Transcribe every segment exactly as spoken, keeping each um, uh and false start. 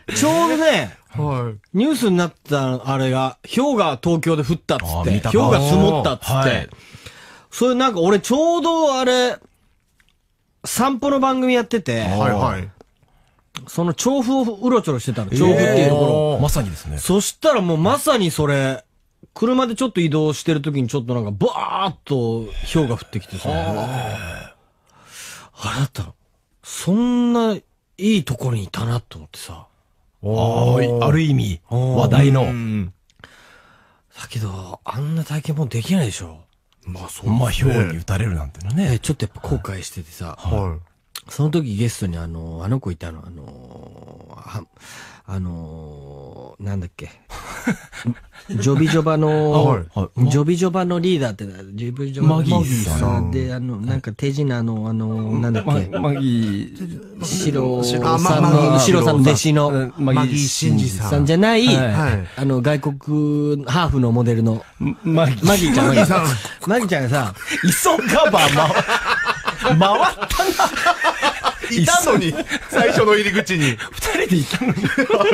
ちょうどね、 はい。 ニュースになったあれが、氷が東京で降ったっつって、氷が積もったっつって、それなんか俺ちょうどあれ、散歩の番組やってて、 はいはい。 その調布をうろちょろしてたの、調布っていうところ。 まさにですね。 そしたらもうまさにそれ、車でちょっと移動してる時にちょっとなんかバーッと氷が降ってきてさ、あなた、そんないいところにいたなと思ってさ。 ある意味、話題の。 だけど、あんな体験もできないでしょ。 まあそう。まあ氷に打たれるなんてのね。 ちょっとやっぱ後悔しててさ。 はい。 その時ゲストにあの、あの子いたの、あの、は、あの、なんだっけ。ジョビジョバの、ジョビジョバのリーダーって、ジョビジョバマギーさんで、あの、なんか手品の、あの、なんだっけ。 マギー、 シロさんの、シロさんの弟子の、 マギー真司さんじゃない、あの、外国、ハーフのモデルの、 マギー。 マギーちゃん。マギーさん。マギーちゃんがさ、 磯カバー回ったな。 いたのに、最初の入り口に。 二人でいたのに。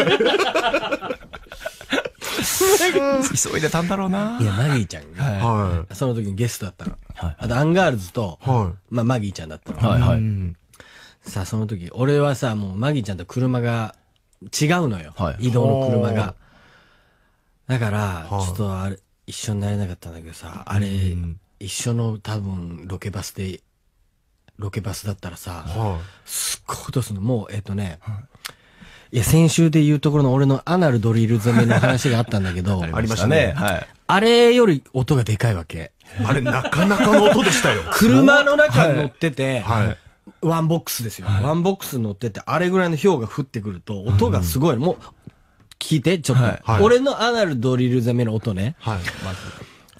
急いでたんだろうな。 いや、マギーちゃんが、はい、その時にゲストだったの。はい、あと、アンガールズと、はい、まあ、マギーちゃんだったの。はいはい。さあ、その時、俺はさ、もうマギーちゃんと車が違うのよ。はい、移動の車が。だから、ちょっとあれ、一緒になれなかったんだけどさ、あれ、一緒の多分、ロケバスで、ロケバスだったらさ、はい、すっごい音するの。もう、えっとね、はい、いや、先週で言うところの俺のアナルドリル詰めの話があったんだけど、 ありましたね。 はい。あれより音がでかいわけ。 あれ、なかなかの音でしたよ。 車の中に乗ってて、はいはい、ワンボックスですよ。はい、ワンボックス乗ってて、あれぐらいの氷が降ってくると、音がすごいの。もう、聞いて、ちょっと。はい、俺のアナルドリル詰めの音ね。はい。まず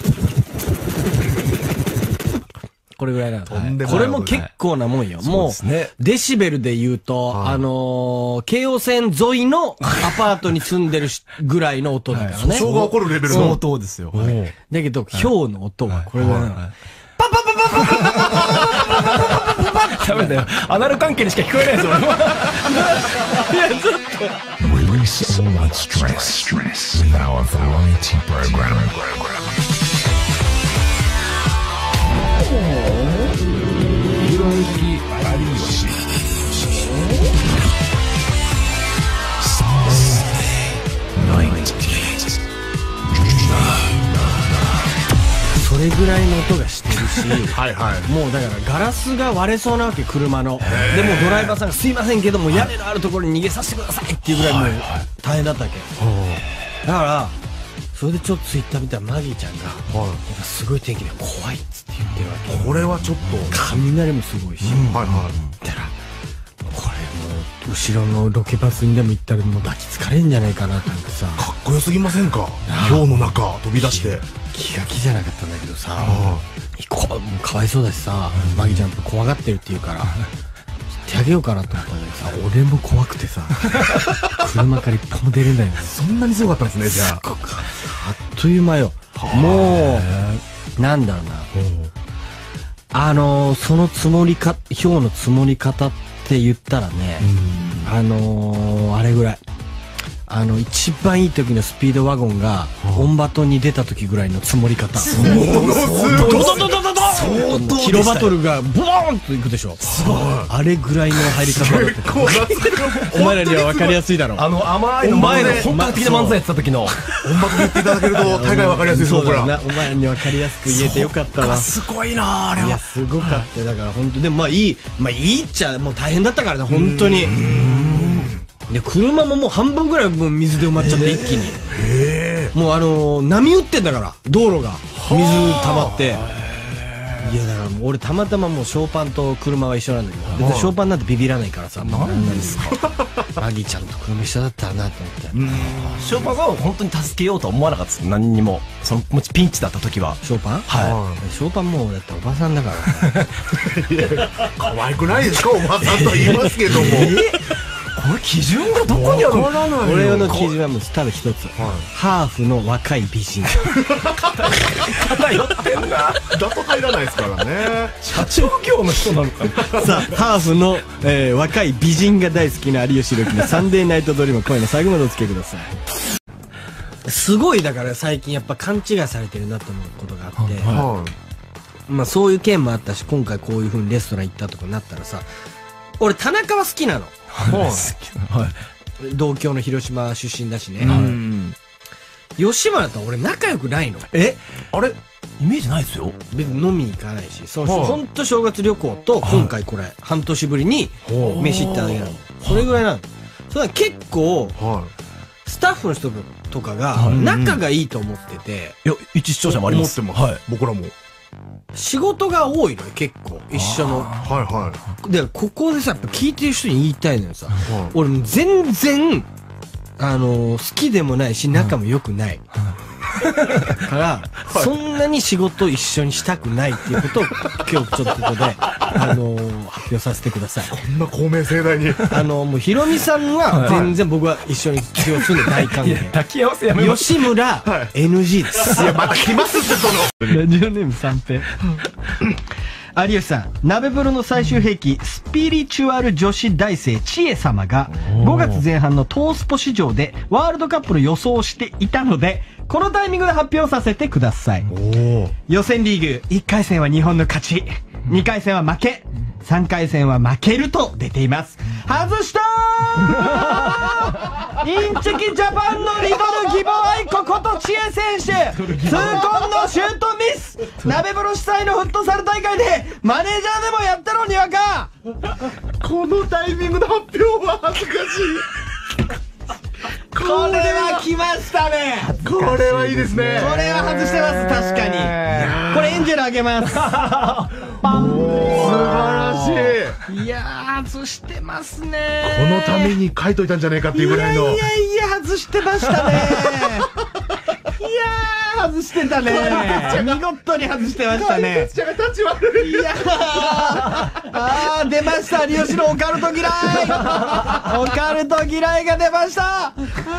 これぐらいなの。これも結構なもんよ。もう、デシベルで言うと、あの、京王線沿いのアパートに住んでるがらいの音だからね。 訴訟が起こるレベルの音ですよ。 だけど、氷の音はこれぐらいなの。パパパパパパパパパパダメだよ。アナル関係にしか聞こえないですよ。いや、 ずっと。 Release all that stress with our variety program. それぐらいの音がしてるし、はいはい、もうだからガラスが割れそうなわけ、車の。でもドライバーさんがすいませんけども、屋根のあるところに逃げさせてくださいっていうぐらいもう大変だったわけ。だから、それでちょっとツイッター見たらマギーちゃんが、はい、すごい天気で怖いっつって言ってるわけ。 これはちょっと雷もすごいし、うん、はいはい。だからこれもう後ろのロケバスにでも行ったらもう抱きつかれるんじゃないかなと思ってさ。 かっこよすぎませんか？氷の中飛び出して。 気が気じゃなかったんだけどさ、こもうかわいそうだしさ、うん、マギーちゃんと怖がってるって言うから。手あげようかなと思ったんだけどさ、俺も怖くてさ、車から一歩も出れないの。 そんなにすごかったんですね、じゃあ。 あっという間よ。もう、なんだろうな。あのー、その積もりか、氷の積もり方って言ったらね、あのー、あれぐらい。あの、一番いい時のスピードワゴンが、オンバトに出た時ぐらいの積もり方。 相当ドドドドドドーンキロバトルがボーンといくでしょ。あれぐらいの入り方だった。お前らには分かりやすいだろう。 あの甘いの前の本格的な漫才やってた時の。 オンバトに言っていただけると大概分かりやすいですよ、これ。 お前らに分かりやすく言えてよかったわ。 すごいなあれは。 いや、すごかった。だから本当でもまあいい、まあいいっちゃもう大変だったからね、本当に。で車ももう半分ぐらいもう水で埋まっちゃって一気に、もうあのー、波打ってんだから道路が水溜まって、いやだからもう俺たまたまもうショーパンと車は一緒なんだけど、別にショーパンなんてビビらないからさ、 何ですかマギーちゃんと車一緒だったらなと思って。 ショーパンさんは本当に助けようとは思わなかったです。何にもそのもちピンチだった時は。 ショーパン、はい、ショーパンもうだっておばさんだから可愛くないですかおばさんと言いますけども。 これ基準がどこにあるの？ 俺の基準はもうただ一つ、ハーフの若い美人。 偏ってんな。 だと入らないですからね。 社長業の人なのかな。 さあハーフの、えー、若い美人が大好きな有吉弘樹のサンデーナイトドリーム、今夜の最後までお付き合いください。すごいだから最近やっぱ勘違いされてるなと思うことがあって、はい、まあそういう件もあったし、今回こういう風にレストラン行ったとかなったらさ、俺田中は好きなの。はい、同郷の広島出身だしね。吉村と俺仲良くないの。 えあれイメージないですよ。 別に飲みに行かないし、そのほんと正月旅行と今回これ半年ぶりに飯行っただけなの。それぐらいなの。それは結構スタッフの人とかが仲がいいと思ってて、 いや一視聴者もあります。 思ってます。僕らも仕事が多いのよ結構一緒の。 はいはい。 でここでさやっぱ聞いてる人に言いたいのよさ、俺も全然あの好きでもないし仲も良くない。から、そんなに仕事を一緒にしたくないっていうことを今日ちょっとここで、あのー、発表させてください。 こんな公明正大に。 あのー、もうヒロミさんは全然僕は一緒に仕事するんで大歓迎。 抱き合わせやめます。 吉村、エヌジー です。 いや、また来ますってその。 ラジオネーム三平。有吉さん、鍋風呂の最終兵器、スピリチュアル女子大生千恵様がごがつぜん半のトースポ市場でワールドカップの予想をしていたので、このタイミングで発表させてください。予選リーグいっかい戦は日本の勝ち、にかい戦は負け、さんかい戦は負けると出ています。外したーインチキジャパンのリドル義母愛子こと千恵選手、痛恨のシュートミス。鍋風呂主催のフットサル大会でマネージャーでもやったのにわか。 このタイミングの発表は恥ずかしい。 これは来ましたね。 これはいいですね。 これは外してます。確かにこれエンジェルあげます。パン。 素晴らしい。いやー外してますね。 このために書いといたんじゃないかっていうぐらいの。 いやいやいや外してましたね。いやー外してたね。見事に外してましたね。 立ち悪い。 いやーあー出ました。有吉のオカルト嫌い。オカルト嫌いが出ました。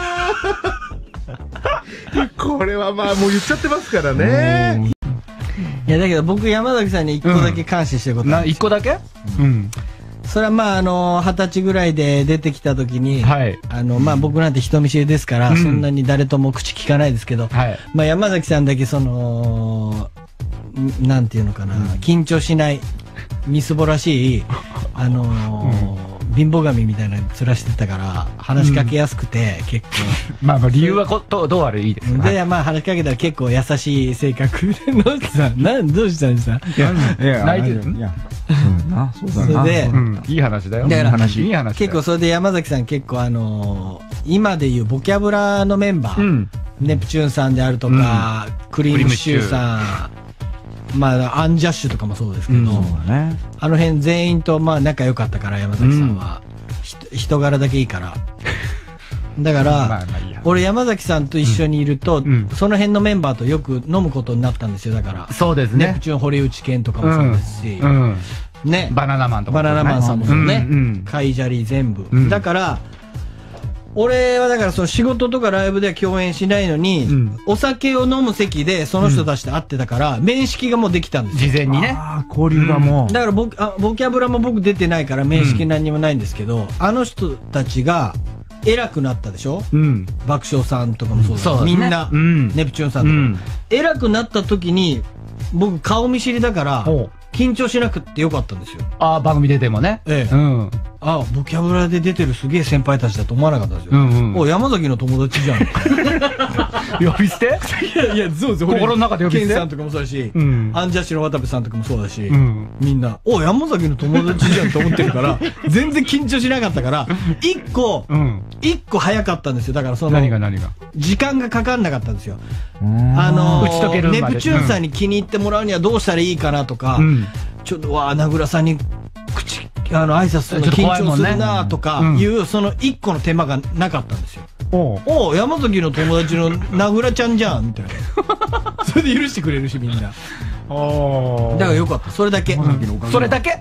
これはまあもう言っちゃってますからね。 いやだけど僕山崎さんに一個だけ感謝してることあるんですよ。 一個だけ？うん。 それはまああの二十歳ぐらいで出てきた時に、はい、あのまあ僕なんて人見知りですから、うん、そんなに誰とも口聞かないですけど、はい、まあ山崎さんだけそのなんていうのかな、うん、緊張しないみすぼらしいあのーうん貧乏神みたいなの面してたから話しかけやすくて、うん、結構まあまあ理由はことどうあれいいですよ。 でまあ話しかけたら結構優しい性格で野内さんなんどうしたんですか。 いや泣いてる。いやそれでいい話だよ。 だからいい話結構それで山崎さん結構あのー、今でいうボキャブラのメンバー、うん、ネプチューンさんであるとか、うん、クリームシチューさん。まあアンジャッシュとかもそうですけど、うんね、あの辺全員とまあ仲良かったから山崎さんは、うん、人柄だけいいからだから、まあまあいい俺山崎さんと一緒にいると、うん、その辺のメンバーとよく飲むことになったんですよ。だからそうですね。 ネプチューン堀内健とかもそうですし、うんうん、ねバナナマンとか、 ね、バナナマンさんもそうね、うんうん、カイジャリ全部、うん、だから俺はだからその仕事とかライブでは共演しないのに、うん、お酒を飲む席でその人たちと会ってたから、うん、面識がもうできたんですよ。 事前にね。 あ交流がもう、うん、だから僕あボキャブラも僕出てないから面識何にもないんですけど、うん、あの人たちが偉くなったでしょ、うん、爆笑さんとかもそうだし、うん、みんな、うん、ネプチューンさんとか、うん、偉くなった時に僕顔見知りだから緊張しなくってよかったんですよ。 ああ番組出てもね。ええ、うん、 あボキャブラで出てるすげえ先輩たちだと思わなかったんですよ。うんうん、お山崎の友達じゃん。 呼び捨て？ いやいやそうです。 心の中で呼び捨て。 ケンさんとかもそうだし、うん、アンジャッシュの渡部さんとかもそうだし、うん、みんなお山崎の友達じゃんと思ってるから全然緊張しなかったから一個一、うん、個早かったんですよ。だからその何が何が時間がかかんなかったんですよ。あのー、打ち解けるまでネプチューンさんに気に入ってもらうにはどうしたらいいかなとか、うん、ちょっとわ名倉さんに口あの挨拶するの緊張するなとかいう、ねうん、その一個の手間がなかったんですよ。おうおう山崎の友達の名倉ちゃんじゃんみたいな。それで許してくれるしみんな。だからよかったそれだけ。 それだけ。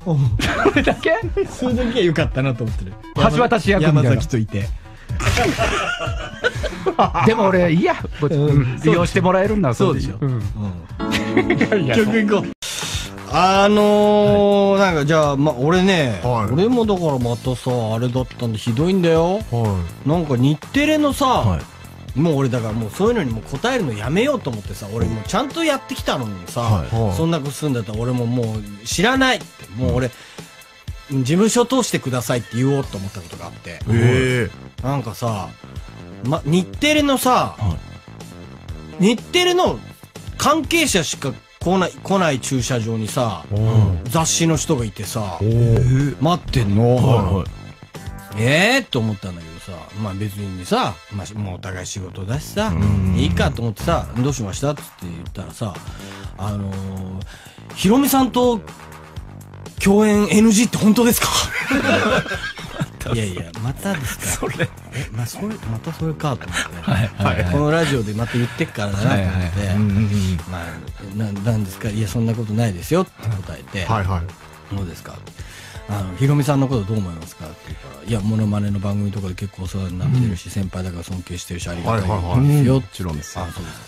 それだけそれだけは良かったなと思ってる。 橋渡し役みたいな。 山崎といて。 でも俺、いいや、利用してもらえるんだ、 そうでしょ。 いや、 曲行こう。あのー、なんかじゃあ、ま、俺ね、俺もだからまたさ、あれだったんでひどいんだよ。なんか日テレのさ、もう俺だからもうそういうのにも答えるのやめようと思ってさ、俺もうちゃんとやってきたのにさ、そんなことするんだったら俺ももう知らないって、もう俺、事務所通してくださいって言おうと思ったことがあって。なんかさ、ま、日テレのさ、日テレの関係者しか来ない、来ない駐車場にさ、雑誌の人がいてさ、待ってんの。ええと思ったんだけどさ、まあ別にさ、まあもうお互い仕事だしさ、いいかと思ってさ、どうしましたって言ったらさ、あのー、ヒロミさんと共演 エヌジー って本当ですかいやいや、またですかそれ。え、まあそれ、またそれかと思って。はいはい。このラジオでまた言ってっからだなと思って、まあ、な、なんですかいや、そんなことないですよって答えて、はいはい。どうですかあの、ヒロミさんのことどう思いますかって言うから、いや、モノマネの番組とかで結構お世話になってるし、先輩だから尊敬してるし、ありがたいですよ。もちろんです。あ、そうです。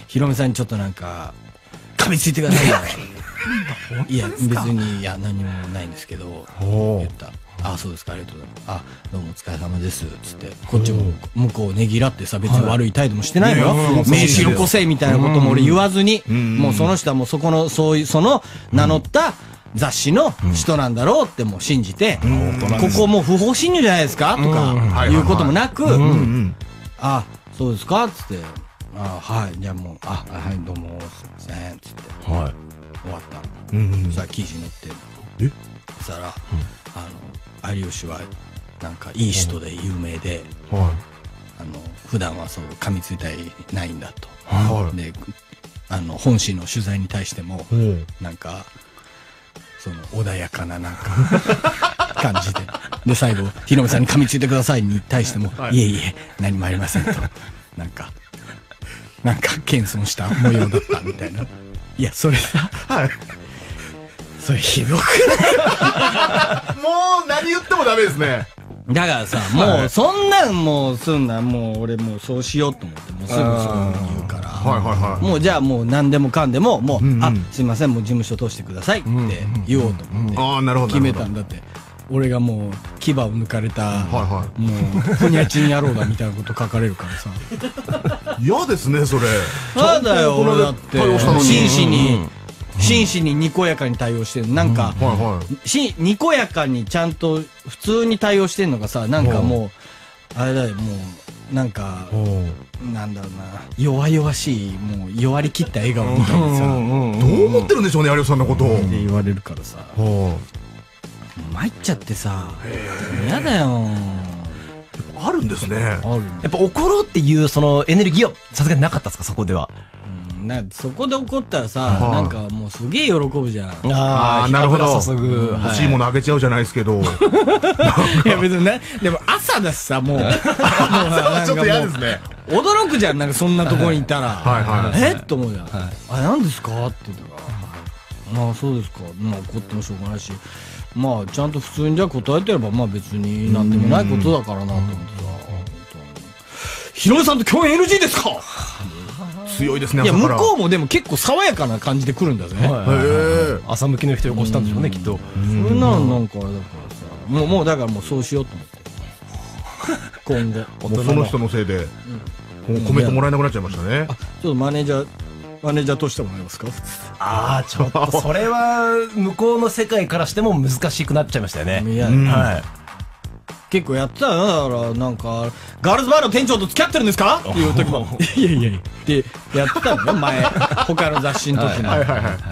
ヒロミさんにちょっとなんか、噛みついてくださいよ。いや、別に、いや、何もないんですけど、言った。あ、そうですか、ありがとうございます。あ、どうもお疲れ様です。つって、こっちも向こうねぎらってさ、別に悪い態度もしてないよ。名刺よこせみたいなことも俺言わずに、もうその人はもうそこの、そういう、その名乗った雑誌の人なんだろうってもう信じて、ここもう不法侵入じゃないですかとか、いうこともなく、あ、そうですかつって、あ、はい、じゃあもう、あ、はい、どうも、すいません。つって、終わったの。そしたら記事載ってるの。えそしたら、あの、有吉は、なんか、いい人で有名で、あの、普段はそう、噛みついたりないんだと。で、あの、本誌の取材に対しても、なんか、その、穏やかな、なんか、感じで。で、最後、ヒロミさんに噛みついてくださいに対しても、いえいえ、何もありませんと。なんか、なんか、謙遜した模様だったみたいな。いや、それさ、はい。それひどくないもう何言ってもダメですね。 だからさ、もうそんなんもうすんな、もう俺もうそうしようと思って、もうすぐそう言うから。はいはいはい。もうじゃあもう何でもかんでも、もう、あ、すいません、もう事務所通してくださいって言おうと思って。ああ、なるほど。決めたんだって。俺がもう牙を抜かれた、もう、ふにゃちん野郎だみたいなこと書かれるからさ。嫌ですね、それ。 そうだよ、俺だって。真摯に。真摯ににこやかに対応してる。なんか、し、にこやかにちゃんと普通に対応してるのがさ、なんかもう、あれだよ、もう、なんか、なんだろうな、弱々しい、もう弱り切った笑顔みたいなさ、どう思ってるんでしょうね、有吉さんのことを。 って言われるからさ、参っちゃってさ、嫌だよ。 あるんですね。ある。 やっぱ怒ろうっていうそのエネルギーはさすがになかったですか、そこでは。 なそこで怒ったらさ、なんかもうすげえ喜ぶじゃん。 ああ、なるほど。注ぐ。欲しいものあげちゃうじゃないですけど。 いや別にね、でも朝だしさ、もう。 ちょっと嫌ですね。 驚くじゃん、なんかそんなところにいたら。えっと思うじゃん。あ、何ですかって言ったら、ああ、そうですか。まあ怒ってもしょうがないし、まあちゃんと普通にじゃあ答えてれば、まあ別になんでもないことだからなと思ってさ。ヒロミさんと共演 エヌジー ですか強いですね。 いや、向こうもでも結構爽やかな感じで来るんだぜ。 朝向きの人よこしたんでしょうね、きっと。 それなのなんかあれだからさ、もう、もうだからもうそうしようと思って。今後。その人のせいで、コメントもらえなくなっちゃいましたね。 ちょっとマネージャー、マネージャーとしてもらえますかああ、ちょっと、それは、向こうの世界からしても難しくなっちゃいましたよね。はい。 結構やってたよ。だから、なんか、ガールズバーの店長と付き合ってるんですかっていう時も、いやいやいや、ってやってたのよ、前。他の雑誌の時に。はいはいはい。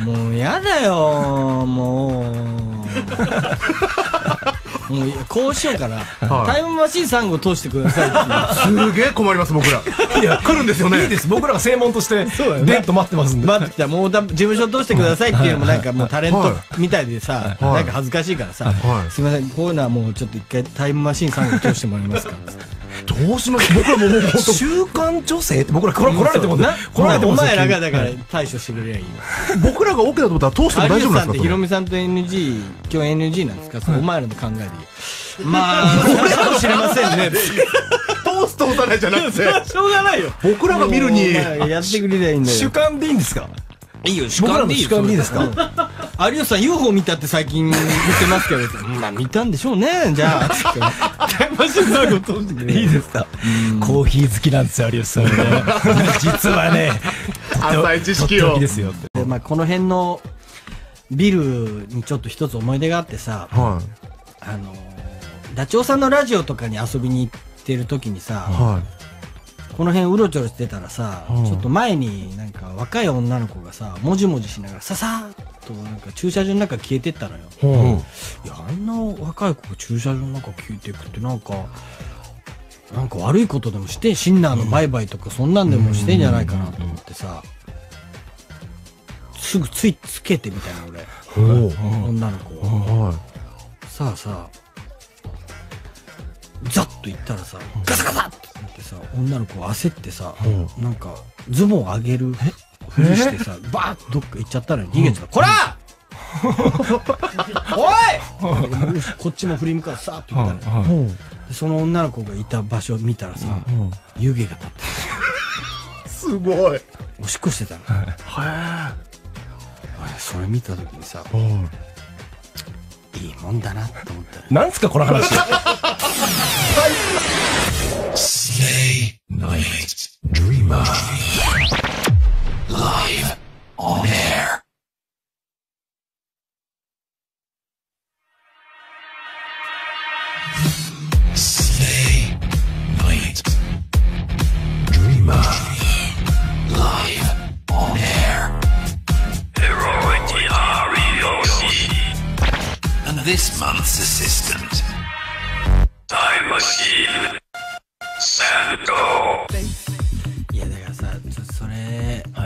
もう、やだよ、もう。もう、こうしようかな。タイムマシーンさん号通してくださいっていう。すげえ困ります、僕ら。いや、来るんですよね。 いいです。僕らが正門として、デッと待ってますんで。 待ってきた。もう、事務所通してくださいっていうのも、なんかもうタレントみたいでさ、なんか恥ずかしいからさ、すいません、こういうのはもうちょっと一回タイムマシーンさん号通してもらえますか。 どどうします僕らももう本当週刊女性って僕ら来られてもね。 来られてもお前らがだから対処してくれりゃいい。 僕らが OK だと思ったら通しても大丈夫なんですか？有吉さんってヒロミさんと エヌジー、今日 エヌジー なんですか？お前らの考えでいい。まあ、そうかもしれませんね。 通す通さないじゃなくて。 しょうがないよ。 僕らが見るに。 やってくれりゃいいんだよ。 主観でいいんですか？ いいよ、主観でいい主観でいいですか？ 有吉さん ユーフォー 見たって最近言ってますけど、まあ見たんでしょうね、じゃあ。つって。 いいですか？コーヒー好きなんですよ、有吉さん。実はね、 浅い知識を。 ですよ。 で、まあこの辺のビルにちょっと一つ思い出があってさ、 はい。 あの、ダチョウさんのラジオとかに遊びに行ってる時にさ、 はい。 この辺うろちょろしてたらさ、 うん、 ちょっと前になんか若い女の子がさ、もじもじしながらささーっとなんか駐車場の中消えてったのよ。うん、いや、あんな若い子が駐車場の中消えていくってなんか、なんか悪いことでもして、シンナーの売買とかそんなんでもしてんじゃないかなと思ってさ、すぐついつけてみたいな俺、女の子を。さあさあ、ザッと言ったらさ、ガサガサってなってさ、女の子焦ってさ、なんかズボン上げるふりしてさ、バーッとどっか行っちゃったのに逃げちゃった。こらおいこっちも振り向かずさーっと言ったのよ。その女の子がいた場所を見たらさ、湯気が立ってた。すごい。 おしっこしてたの。へえ。それ見た時にさ、いいもんだなって思ったら。なんすかこの話。 Stay Night Dreamer Live on air. Stay Night Dreamer Live on air. And this month's assistant, Time Machine Santo. いやだからさ、それ、はい、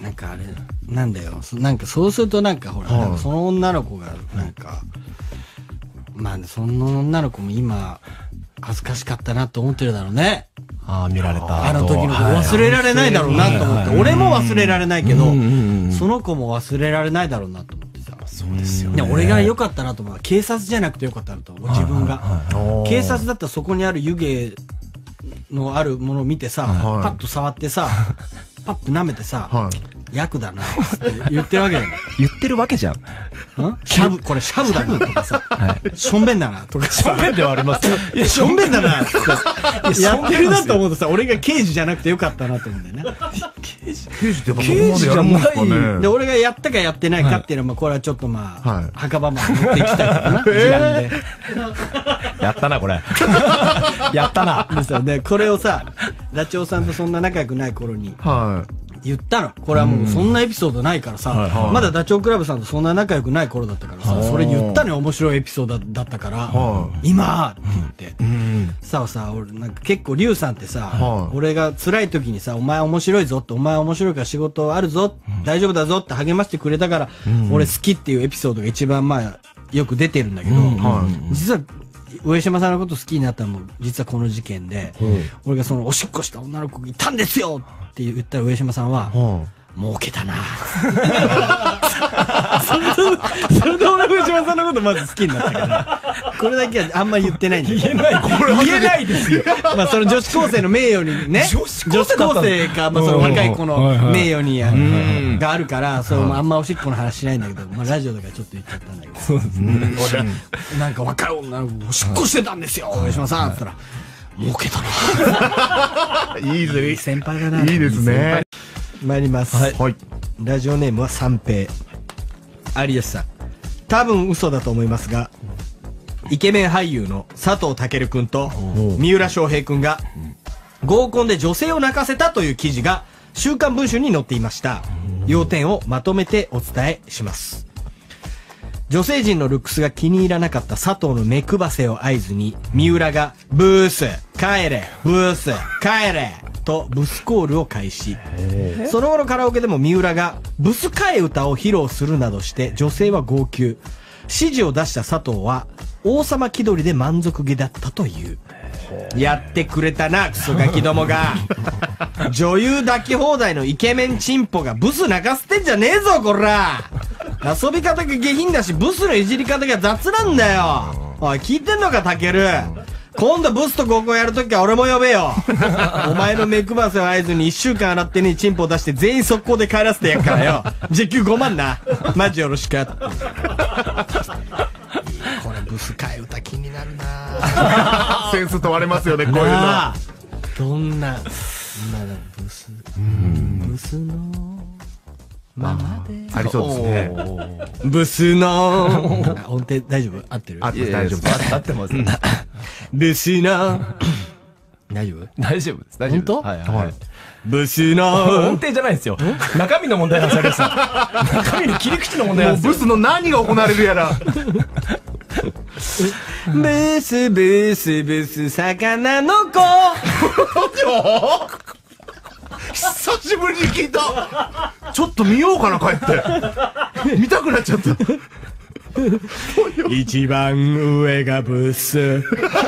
なんかあれなんだよ。なんかそうするとなんかほら、なんかその女の子がなんか、まあその女の子も今恥ずかしかったなと思ってるだろうね。 ああ、見られた。 あの時の子忘れられないだろうなと思って、俺も忘れられないけど、その子も忘れられないだろうなと思ってさ。 そうですよね。 俺が良かったなと思う。警察じゃなくて良かったなと思う。自分が。警察だったらそこにある湯気のあるものを見てさ、パッと触ってさ、パッと舐めてさ、役だなって言ってるわけだよ。 言ってるわけじゃん。 シャブ、これシャブだなとかさ、しょんべんだなとかさ。 しょんべんではあります。 いや、しょんべんだなとか。やってるなと思うとさ、俺が刑事じゃなくてよかったなと思うんだよね。 刑事刑事ってやっぱそこまでやるもんですかね。 で、俺がやったかやってないかっていうのは、まあ、これはちょっとまあ、墓場まで持っていきたいかな。でやったな、これ。やったな。 で、これをさ、ダチョウさんとそんな仲良くない頃に、言ったの。これはもうそんなエピソードないからさ、まだダチョウ倶楽部さんとそんな仲良くない頃だったからさ、それ言ったのよ、面白いエピソードだったから、今って言って。さあさ、俺なんか結構リュウさんってさ、俺が辛い時にさ、お前面白いぞって、お前面白いから仕事あるぞ、大丈夫だぞって励ましてくれたから、俺好きっていうエピソードが一番まあ、よく出てるんだけど、実は、上島さんのこと好きになったのも実はこの事件で、俺がそのおしっこした女の子がいたんですよって言ったら上島さんは、儲けたなそれで俺上島さんのことまず好きになったから、これだけはあんまり言ってないんだよ。 言えない、これ言えないですよ。 まあその女子高生の名誉にね、女子高生か、まあその若い子の名誉にがあるから、それもあんまおしっこの話しないんだけど、まあラジオとかちょっと言っちゃったんだけど。そうですね。俺、なんか若い女の子おしっこしてたんですよ、上島さんって言ったら、儲けたな。 いいですね。 先輩だな。 いいですね。 参ります。はい。ラジオネームは三平。有吉さん。多分嘘だと思いますが、イケメン俳優の佐藤健くんと三浦翔平くんが合コンで女性を泣かせたという記事が週刊文春に載っていました。要点をまとめてお伝えします。女性陣のルックスが気に入らなかった佐藤の目くばせを合図に、三浦がブース、帰れ、ブース、帰れとブスコールを開始。その後のカラオケでも三浦がブス替え歌を披露するなどして女性は号泣。指示を出した佐藤は王様気取りで満足げだったという。 やってくれたな、クソガキどもが。女優抱き放題のイケメンチンポがブス泣かせてんじゃねえぞ、こら。遊び方が下品だし、ブスのいじり方が雑なんだよ。おい、聞いてんのか、タケル。今度ブスと合コンやるときは俺も呼べよ。お前の目配せを合図に一週間洗ってね、チンポを出して全員速攻で帰らせてやっからよ。時給ごまんな。マジよろしく。これブス替え歌気になるな。 センス問われますよね、こういうの。 どんな、ブス、ブスのままで。 ありそうですね。 ブスの音程大丈夫？合ってる？ 合ってます、大丈夫です。 合ってます。 ブスの大丈夫？ 大丈夫です。大丈夫。 本当？ はいはい。 ブスの音程じゃないですよ。中身の問題なんですよ。中身の切り口の問題なんですよ。 ブスの何が行われるやら。 ブスブスブス魚の子。 久しぶりに聞いた。ちょっと見ようかな、帰って。見たくなっちゃった。 一番上がブス。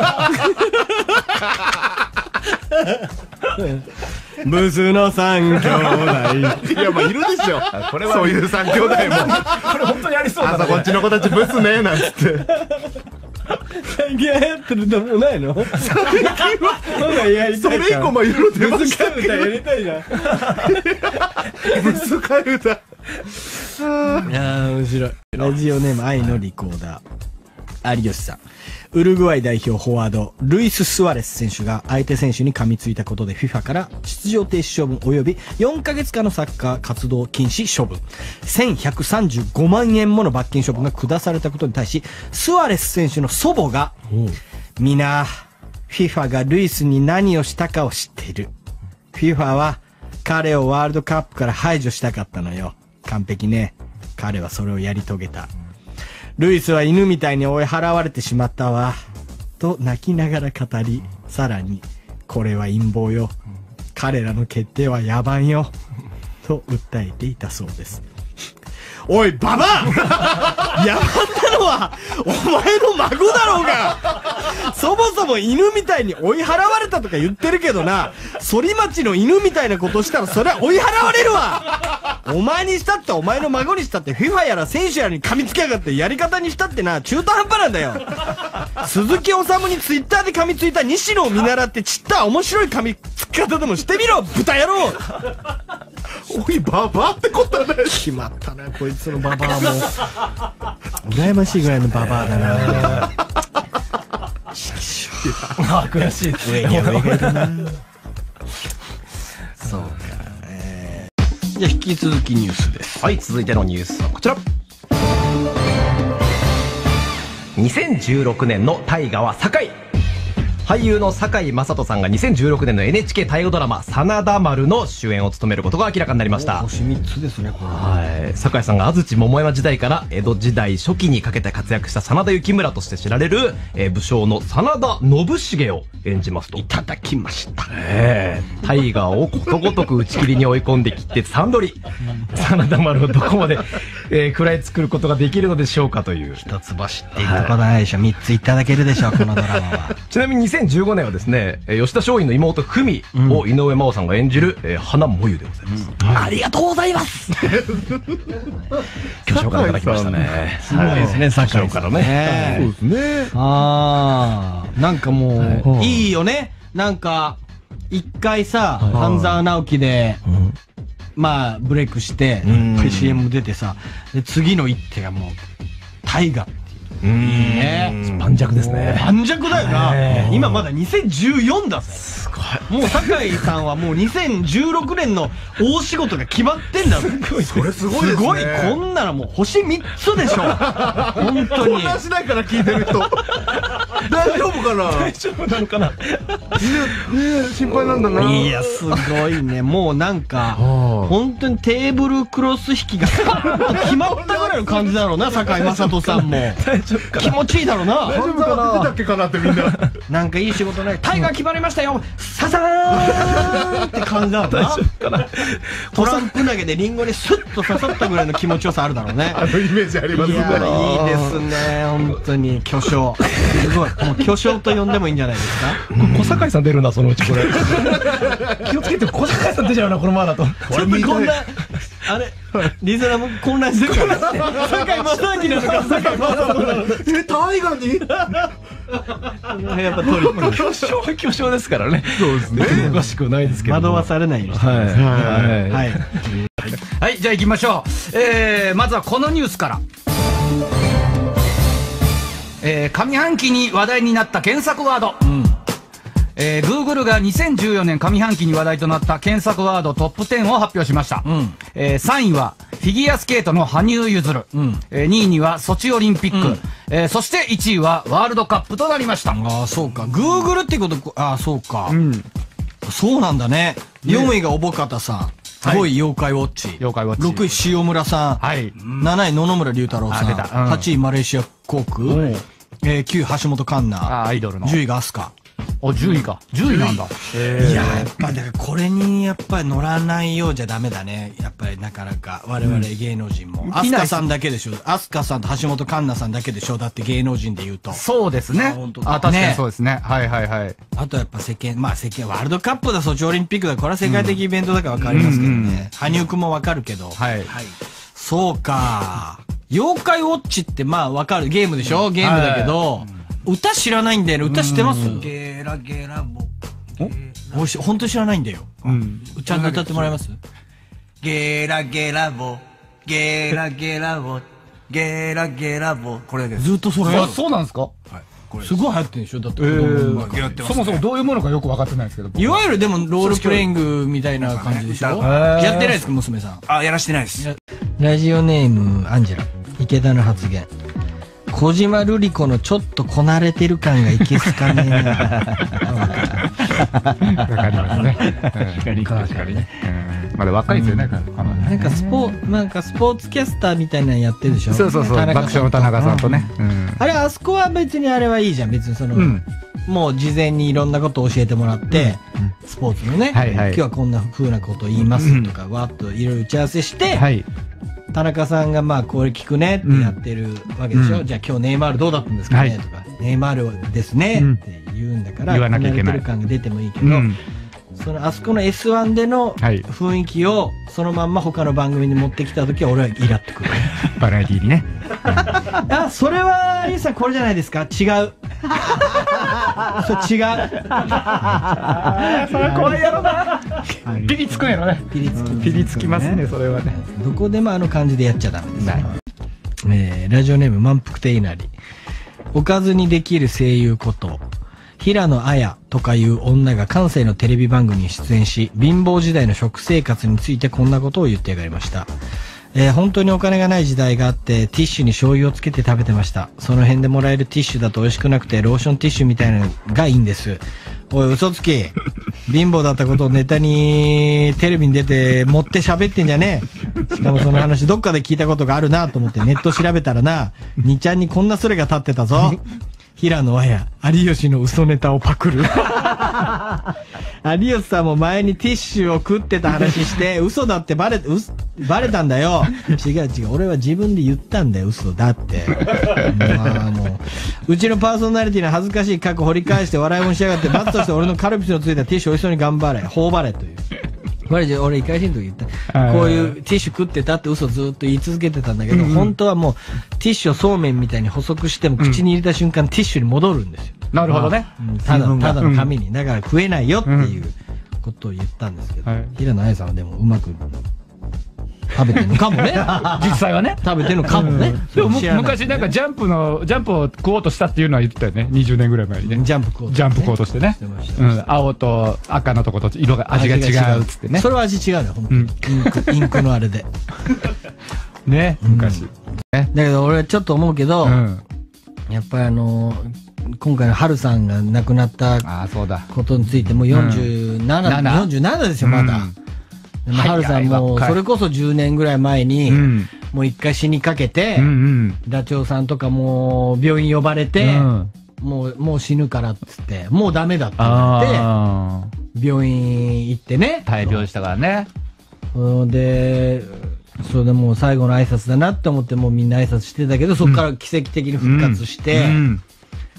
ブスの三兄弟。 いや、まあいるでしょ。これはそういう三兄弟も。 これ本当にありそうだね。 朝こっちの子たちブスね、なんつって。 最近流行ってるのもないの？最近はそれ以降もいろいろ出ましたけど。 ブス替え歌やりたいじゃん。 ブス替え歌。 いやー面白い。ラジオネーム愛のリコーダー。有吉さん。ウルグアイ代表フォワード、ルイス・スアレス選手が相手選手に噛みついたことで フィファ から出場停止処分及びよんかげつかんのサッカー活動禁止処分。せんひゃくさんじゅうごまんえんもの罰金処分が下されたことに対し、スアレス選手の祖母が、みんな、フィファ がルイスに何をしたかを知っている。フィファ は彼をワールドカップから排除したかったのよ。完璧ね。彼はそれをやり遂げた。ルイスは犬みたいに追い払われてしまったわ。と泣きながら語り、さらに、これは陰謀よ。彼らの決定は野蛮よ。と訴えていたそうです。おい、ババアやったのは、お前の孫だろうがそもそも犬みたいに追い払われたとか言ってるけどな、反町の犬みたいなことしたらそれは追い払われるわ。お前にしたってお前の孫にしたってフィファやら選手やらに噛みつきやがってやり方にしたってな、中途半端なんだよ。鈴木おさむにツイッターで噛みついた西野を見習ってちった面白い噛みつき方でもしてみろ、豚野郎。 おい、ババアってことはない。 決まったな、こいつのババアも。羨ましいぐらいのババアだな。 あ、悔しいですね。 上には上がいるな。そうか。えー、じゃあ引き続きニュースです。 はい、続いてのニュースはこちら。にせんじゅうろくねんの大河は堺。俳優の堺雅人さんがにせんじゅうろくねんの エヌエイチケー 大河ドラマ「真田丸」の主演を務めることが明らかになりました。 星みっつですね、これ。 はい。堺さんが安土桃山時代から江戸時代初期にかけて活躍した真田幸村として知られる、えー、武将の真田信繁を演じますと。 いただきました。 ええー、大河をことごとく打ち切りに追い込んできてさん取り。真田丸をどこまで、えー、食らいつくることができるのでしょうかという。 一つ星っていうとこないでしょ。みっついただけるでしょ、このドラマは。 ちなみににせんじゅうごねんはですね、吉田松陰の妹文を井上真央さんが演じる、えー、花もゆでございます、 うんはい、ありがとうございます。 巨匠からいただきましたね。 すごいですね、 巨匠からね。 そうですね。 ああ、なんかもう、はい、いいよね。なんか、一回さ、はい、半沢直樹で、うん、まあ、ブレイクして、シーエム 出てさ、で、次の一手がもう、大河。いいね。 盤石ですね。 盤石だよな。今まだにせんじゅうよんだぜ。すごい。もう堺さんはもうにせんじゅうろくねんの大仕事が決まってんだぞ。 それすごいですね。 すごい。こんならもう星みっつでしょ。本当に。 混乱しないから聞いてる人。大丈夫かな。 大丈夫なのかな。ねえ、心配なんだな。 いや、すごいね。もうなんか、本当にテーブルクロス引きが決まったぐらいの感じだろうな、堺雅人さんも。気持ちいいだろうな。 大丈夫かな。出たっけかなってみんな。 なんかいい仕事ない。タイガー決まりましたよ。ササーンって感じだろうな。大丈夫かな。トランプ投げでリンゴにスッと刺さったぐらいの気持ちよさあるだろうね。 あのイメージありますね。 いいですね。本当に巨匠。すごい。 もう巨匠と呼んでもいいんじゃないですか。 小堺さん出るな、そのうちこれ。気をつけて、小堺さん出ちゃうな、このままだと。 ちょっとこんな、あれ、リスナーも混乱してるから。堺正明なのか、堺正人なのか。 え、大河にやっぱトリック。 巨匠は巨匠ですからね。 そうですね。 詳しくないですけど。 惑わされないようにしてはい。 ます。 はい。 はい。 はい、じゃあ行きましょう。えー、まずはこのニュースから。えー、上半期に話題になった検索ワード。うん。えー、Google がにせんじゅうよねん上半期に話題となった検索ワードトップじゅうを発表しました。うん。えー、さんいはフィギュアスケートの羽生結弦。うん。えー、にいにはソチオリンピック。うん、えー、そしていちいはワールドカップとなりました。 ああ、そうか。Google ってこと、ああ、そうか。うん。そうなんだね。よんいがおぼかたさん。ごい妖怪ウォッチ。 妖怪ウォッチ。 ろくい塩村さん。 はい。 なない野々村龍太郎さん。はちいマレーシア航空。えー、きゅうい橋本環奈。 あ、アイドルの。 じゅういが飛鳥。 あ、じゅういか。じゅういなんだ。 いや、やっぱ、だからこれにやっぱり乗らないようじゃダメだね。やっぱりなかなか、我々芸能人も。飛鳥さんだけでしょ。飛鳥さんと橋本環奈さんだけでしょ。だって芸能人で言うと。 そうですね。あ、確かにそうですね。はいはいはい。 あとやっぱ世間、まあ世間、ワールドカップだ、ソチオリンピックだ、これは世界的イベントだからわかりますけどね。羽生くんもわかるけど。 はい。 そうか。妖怪ウォッチってまあわかる。ゲームでしょ。ゲームだけど、歌知らないんだよね。歌知ってます？ゲラゲラボ。おいしい。本当に知らないんだよ。ちゃんと歌ってもらえます？ゲラゲラボ。ゲラゲラボ。ゲラゲラボ。これです。ずっとそれ。 あ、そうなんですか？はい。 すごい流行ってるでしょ。だって子供がやってます。そもそもどういうものかよく分かってないですけど。 いわゆるでもロールプレイングみたいな感じでしょ。やってないですか、娘さん。 あ、やらしてないです。 ラジオネームアンジェラ。池田の発言。小島瑠璃子のちょっとこなれてる感がいけすかねえな。 わかりますね。確かにね。まだ若いですよね。 なんかスポー、なんかスポーツキャスターみたいなのやってるでしょ。 そうそうそう。爆笑の田中さんとね。 あれ、あそこは別にあれはいいじゃん。別にその、もう事前にいろんなことを教えてもらって、スポーツのね、今日はこんな風なことを言いますとか、わっといろいろ打ち合わせして、田中さんがまあこれ聞くねってやってるわけでしょ、うん、じゃあ今日ネイマールどうだったんですかね、はい、とかネイマールですねって言うんだから、 言わなきゃいけない。 こなれてる感が出てもいいけど、うん、そのあそこの エスワン での雰囲気をそのまんま他の番組に持ってきた時は俺はイラってくる。 バラエティーにね。 あ、それはリーさんこれじゃないですか。違う。それ違う。 それ怖いやろな。ピリつくんやろね。 ピリつきピリつきますね、それはね。 どこでもあの感じでやっちゃダメです。えー、ラジオネーム満腹亭稲荷。おかずにできる声優こと平野綾とかいう女が関西のテレビ番組に出演し、貧乏時代の食生活についてこんなことを言ってやがりました。えー、本当にお金がない時代があってティッシュに醤油をつけて食べてました。その辺でもらえるティッシュだと美味しくなくてローションティッシュみたいなのがいいんです。おい嘘つき、貧乏だったことをネタにテレビに出て持って喋ってんじゃねえ。しかもその話どっかで聞いたことがあるなと思ってネット調べたらな、にちゃんにこんなそれが立ってたぞ。平野綾、有吉の嘘ネタをパクる。有吉さんも前にティッシュを食ってた話して嘘だってバレ、バレたんだよ。違う違う、俺は自分で言ったんだよ、嘘だって。まあもう、うちのパーソナリティの恥ずかしい過去掘り返して笑いもしやがって、罰として俺のカルピスのついたティッシュを一緒に頑張れ、頬張れという。これ俺一回しんとき言った。こういうティッシュ食ってたって嘘ずっと言い続けてたんだけど、うんうん、本当はもうティッシュをそうめんみたいに細くしても口に入れた瞬間、うん、ティッシュに戻るんですよ。 なるほどね。 うん、ただ、ただの紙に。だから食えないよっていうことを言ったんですけど、うん、平野綾さんはでもうまく食べてるのかもね。 実際はね。 食べてるのかもね。 でも昔なんかジャンプの、ジャンプを食おうとしたっていうのは言ってたよね。にじゅうねんぐらい前にね。 ジャンプ食おうとして。 ジャンプ食おうとしてね。うん。青と赤のとこと色が、味が違うっつってね。 それは味違うね、本当に。インク、インクのあれで。 ね、昔。 だけど俺ちょっと思うけど、やっぱりあの、今回の春さんが亡くなったことについてもうよんじゅうなな、よんじゅうななですよ、まだ。春さんもそれこそじゅうねんぐらい前にもう一回死にかけて、ダチョウさんとかも病院呼ばれて、もうもう死ぬからっつってもうダメだって言われて病院行ってね、 大病したからね。 でそれでもう最後の挨拶だなって思ってもうみんな挨拶してたけど、そこから奇跡的に復活して、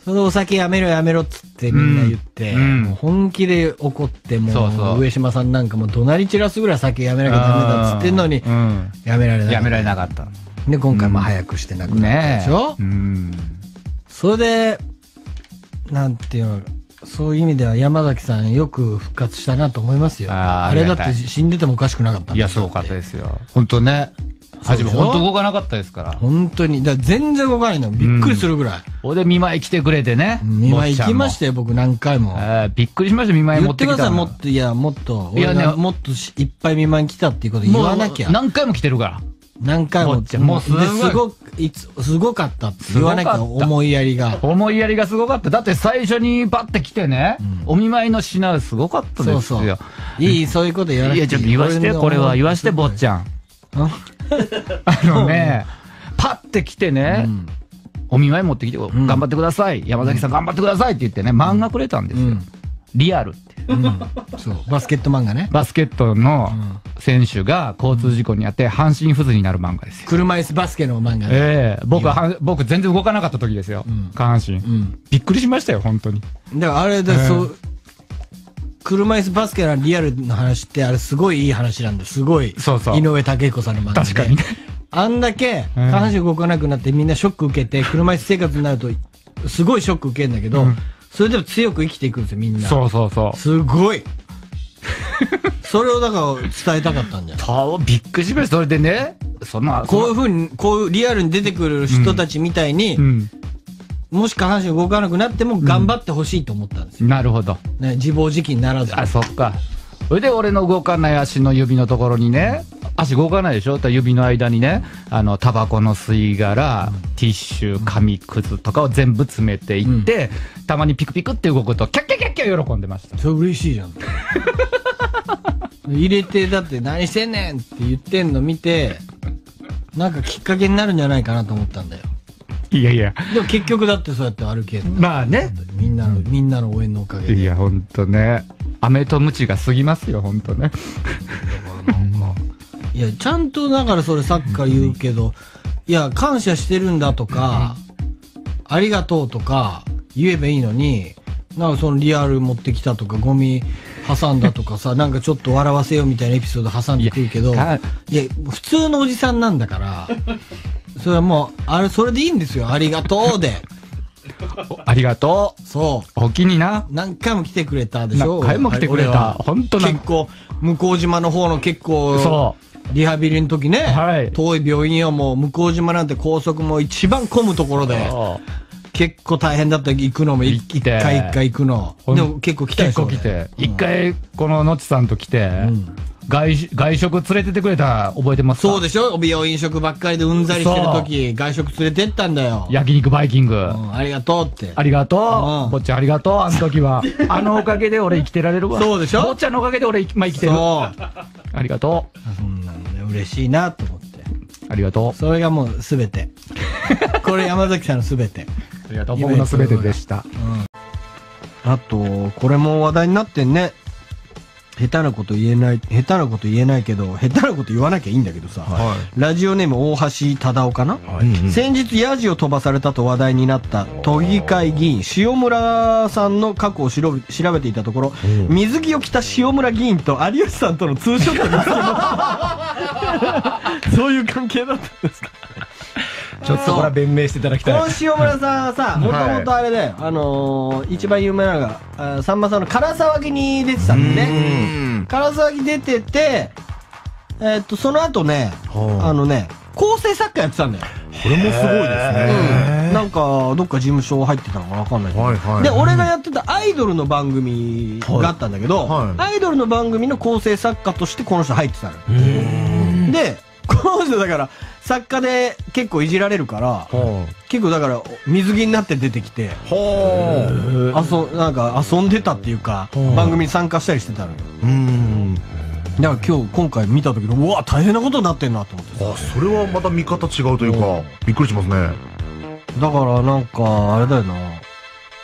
そのお酒やめろやめろっつってみんな言って、うん、もう本気で怒って、もう、そうそう上島さんなんかも怒鳴り散らすぐらい酒やめなきゃダメだっつってんのに、うん、やめられなかった。 やめられなかった。 で、今回も早くしてなくなったでしょ、うん、それで、なんていうの、そういう意味では山崎さんよく復活したなと思いますよ。あ, あれだって死んでてもおかしくなかったんいや、そうかったですよ。本当ね。初め本当動かなかったですから。 本当に。だから全然動かないの。びっくりするぐらい。 ほ、うんで見舞い来てくれてね。 見舞い行きましたよ、僕何回も。 えー、びっくりしました、見舞い持ってきたの。 言ってください、もっと、いや、もっと。いやね、もっといっぱい見舞い来たっていうこと言わなきゃ。 何回も来てるから。 何回も。もうすごい。すごいつ、すごかったって言わなきゃ、思いやりが。 思いやりがすごかった。だって最初にバッて来てね、うん、お見舞いの品すごかったですよ。そうそう。 いい、そういうこと言わなきゃいい。 いや、ちょっと言わして、これは言わして、坊ちゃん。あのね、パッて来てね、うん、お見舞い持ってきて、うん、頑張ってください。山崎さん頑張ってくださいって言ってね、漫画くれたんですよ。うん、リアルって、うん。 そう。バスケット漫画ね。 バスケットの選手が交通事故にあって半身不随になる漫画ですよ。 車椅子バスケの漫画ね。 ええー、僕は、僕全然動かなかった時ですよ。うん、下半身、うん。びっくりしましたよ、本当に。 だからあれで、そう、車椅子バスケのリアルの話ってあれすごいいい話なんですごい。そうそう。井上武彦さんの漫画で。 確かにね。 あんだけ下半身動かなくなってみんなショック受けて車椅子生活になるとすごいショック受けるんだけど、うん、それでも強く生きていくんですよみんな。 そうそうそう。 すごい。それをだから伝えたかったんじゃない。 びっくりしました。それでね、そんなこういう風にこういうリアルに出てくる人たちみたいに、うんうんもし下半身動かなくなっても頑張ってほしいと思ったんですよ。 うん、なるほど。 ね、自暴自棄にならず。 あ、そっか。それで俺の動かない足の指のところにね、足動かないでしょ？指の間にね、あの、タバコの吸い殻、うん、ティッシュ、紙くずとかを全部詰めていって、うん、たまにピクピクって動くと、キャッキャキャッキャ喜んでました。 それ嬉しいじゃん。入れて、だって何してんねんって言ってんの見て、なんかきっかけになるんじゃないかなと思ったんだよ。 いやいや。 でも結局だってそうやって歩ける。 まあね。 みんなの、みんなの応援のおかげで。 いや、ほんとね。飴とムチが過ぎますよ、ほんとね。 いや、ちゃんとだからそれさっきから言うけど、いや、感謝してるんだとか、ありがとうとか言えばいいのに、なんかそのリアル持ってきたとか、ゴミ挟んだとかさ、なんかちょっと笑わせようみたいなエピソード挟んでくるけど、いや、いや普通のおじさんなんだから、それはもう、あれ、それでいいんですよ。ありがとうで。 ありがとう。 そう。 お気にな。 何回も来てくれたでしょ。 何回も来てくれた。本当結構、向島の方の結構、そう。リハビリの時ね。はい。遠い病院をもう、向島なんて高速も一番混むところで。結構大変だった行くのも一回一回行くの。でも結構来たでしょ。 結構来て。一回、こののちさんと来て、外、外食連れてってくれた覚えてますか？ そうでしょ？病院食ばっかりでうんざりしてる時、外食連れてったんだよ。 焼肉バイキング。うん、 ありがとうって。 ありがとう。ぼっちゃんありがとう、あの時は。あのおかげで俺生きてられるわ。 そうでしょ？ ぼっちゃんのおかげで俺、まあ、生きてる。そう。ありがとう。 そんなのね、嬉しいなと思って。 ありがとう。 それがもうすべて。これ山崎さんのすべて。 ありがとう。僕のすべてでした。 うん。あと、これも話題になってんね。下手なこと言えない、下手なこと言えないけど、下手なこと言わなきゃいいんだけどさ、はい、ラジオネーム大橋忠夫かな、はい、先日ヤジを飛ばされたと話題になった都議会議員、塩村さんの過去を調べ、調べていたところ、うん、水着を着た塩村議員と有吉さんとのツーショットにつけまそういう関係だったんですか？ ちょっとこれは弁明していただきたい。 この塩村さんはさ、もともとあれで、あのー、一番有名なのが、さんまさんの唐沢木に出てたんでね。唐沢木出てて、えー、っと、その後ね、あのね、構成作家やってたんだよ。 これもすごいですね。 うん。なんか、どっか事務所入ってたのかわかんないけど。はいはい、で、俺がやってたアイドルの番組があったんだけど、はいはい、アイドルの番組の構成作家としてこの人入ってたの。で、この人だから、作家で結構いじられるから、結構だから水着になって出てきて、あそなんか遊んでたっていうか、番組に参加したりしてたのよ。うん。だから今日今回見た時のうわ大変なことになってんなと思って。 あ、それはまた見方違うというか、びっくりしますね。 だからなんかあれだよな。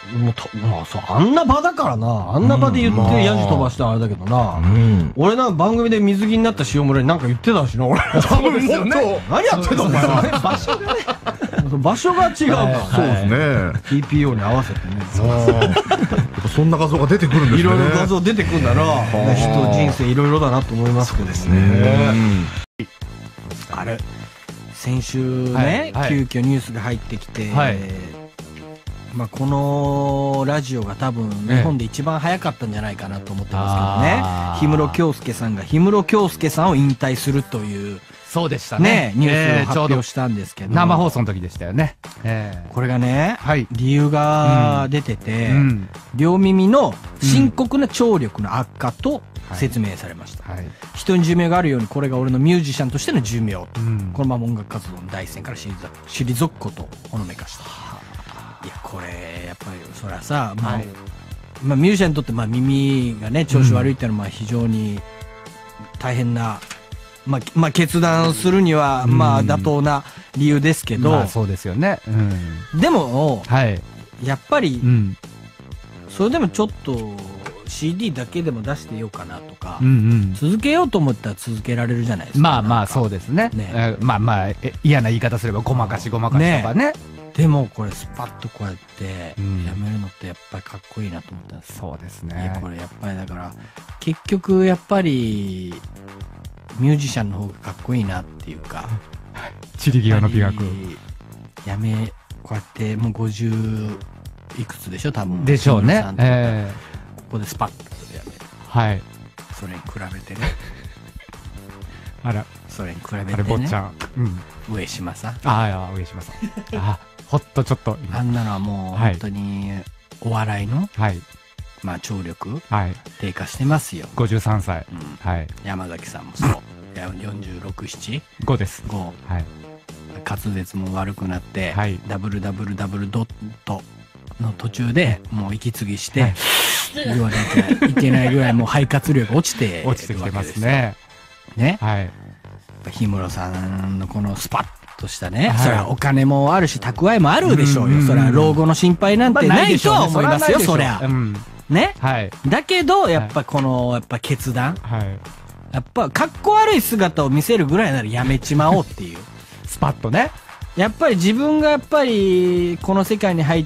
もうと、まあそう、あんな場だからな。あんな場で言ってヤジ飛ばしてあれだけどな。うん、俺なんか番組で水着になった塩村になんか言ってたしな、俺。 そうですよね。 何やってんのお前は。場所がね。場所が違うから。そうですね。ティーピーオー に合わせてね。 そんな画像が出てくるんですね。 いろいろ画像出てくるんだな。人人生いろいろだなと思いますけどですね。あれ、先週ね、急遽ニュースが入ってきて、まあこのラジオが多分日本で一番早かったんじゃないかなと思ってますけどね。氷室京介さんが氷室京介さんを引退するという。 そうでしたね。 ニュースを発表したんですけど。 生放送の時でしたよね。 これがね、理由が出てて、両耳の深刻な聴力の悪化と説明されました。人に寿命があるように、これが俺のミュージシャンとしての寿命と、このまま音楽活動の第一線から退くことをほのめかした。いや、これ、やっぱり、そりゃさ、まあ、まあ、ミュージシャンにとって、まあ、耳がね、調子悪いっていうのは、まあ、非常に大変な、まあ、まあ、決断するには、まあ、妥当な理由ですけど、まあ、 そうですよね。 でも、やっぱり、それでもちょっと、シーディー だけでも出してようかなとか、続けようと思ったら続けられるじゃないですか。 まあまあ、そうですね。まあまあ、嫌な言い方すれば、ごまかしごまかしとかね。 でもこれスパッとこうやってやめるのってやっぱりかっこいいなと思ったんです。 そうですね。 これやっぱりだから結局やっぱりミュージシャンの方がかっこいいなっていうか、 散り際の美学やめこうやってもうごじゅういくつでしょ多分でしょうね。えー、ここでスパッとやめる。 はい。 それに比べてね。 あら、 それに比べてね。 あれ坊ちゃん。 うん。上島さん。 ああ、上島さん。あ、ほっとちょっと。 あんなのはもう本当にお笑いの、 はい。 まあ聴力、はい。低下してますよ。 ごじゅうさんさい。はい。 山崎さんもそう。よんじゅうろく、なな。 ごです。 ご。はい。滑舌も悪くなって、はい。ダブルダブルダブルドットの途中でもう息継ぎして、言わなきゃいけないぐらいもう肺活量が落ちて落ちてきてますね。 ね。はい。氷室さんのこのスパッとしたね、それはお金もあるし蓄えもあるでしょうよ。それは老後の心配なんてないとは思いますよ、そりゃ。ね。はい。だけど、やっぱこの、やっぱ決断。はい。やっぱ、かっこ悪い姿を見せるぐらいならやめちまおうっていう。 スパッとね。 やっぱり自分がやっぱり、この世界に入って、